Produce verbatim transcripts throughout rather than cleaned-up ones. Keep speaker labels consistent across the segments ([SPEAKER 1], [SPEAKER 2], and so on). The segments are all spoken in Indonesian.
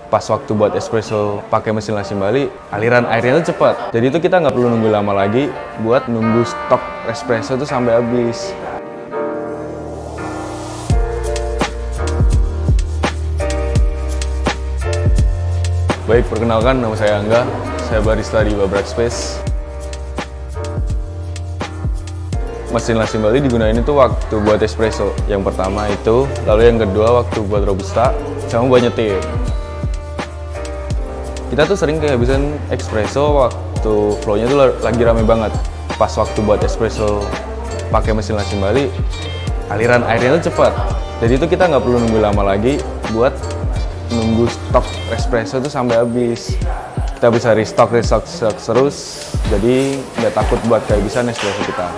[SPEAKER 1] pas waktu buat espresso pakai mesin Lasim Bali, aliran airnya itu cepat. Jadi itu kita nggak perlu nunggu lama lagi buat nunggu stok espresso itu sampai habis. Baik, perkenalkan, nama saya Angga, saya barista di Babrak Space. Mesin Lasim Bali digunain itu waktu buat espresso. Yang pertama itu, lalu yang kedua waktu buat robusta, sama buat nyetir. Kita tuh sering kehabisan espresso waktu flow-nya tuh lagi rame banget. Pas waktu buat espresso pakai mesin Lasim Bali, aliran airnya tuh cepat. Jadi itu kita nggak perlu nunggu lama lagi buat nunggu stok espresso itu sampai habis. Kita bisa restock, restock, restock terus, jadi nggak takut buat kehabisan espresso kita.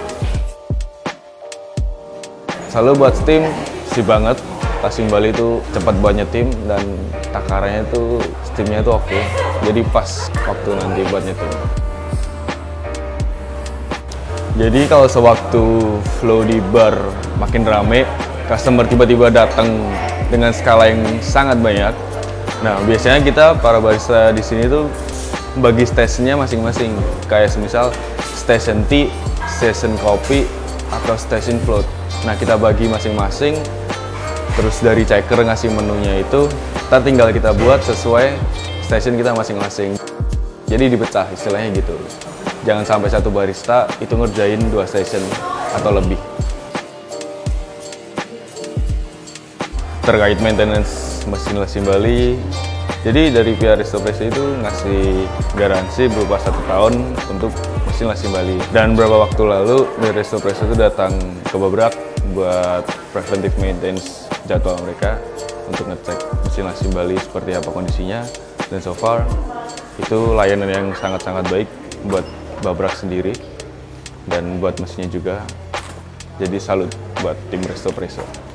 [SPEAKER 1] Selalu buat steam, sih banget. Lasim Bali itu cepat buat nyetim dan takarannya itu steamnya itu oke. Jadi pas waktu nanti buat nyetim. Jadi kalau sewaktu flow di bar makin rame, customer tiba-tiba datang dengan skala yang sangat banyak. Nah, biasanya kita para barista di sini tuh bagi stationnya masing-masing. Kayak semisal station tea, station kopi, atau station float. Nah, kita bagi masing-masing. Terus dari checker ngasih menunya itu, kita tinggal kita buat sesuai station kita masing-masing. Jadi dipecah istilahnya gitu. Jangan sampai satu barista itu ngerjain dua station atau lebih. Terkait maintenance mesin Lasim Bali, jadi dari pihak Restopresso itu ngasih garansi berupa satu tahun untuk mesin Lasim Bali. Dan beberapa waktu lalu dari Restopresso itu datang ke Babrak buat preventive maintenance jadwal mereka untuk ngecek mesin Lasim Bali seperti apa kondisinya. Dan so far itu layanan yang sangat-sangat baik buat Babrak sendiri dan buat mesinnya juga. Jadi salut buat tim Restopresso.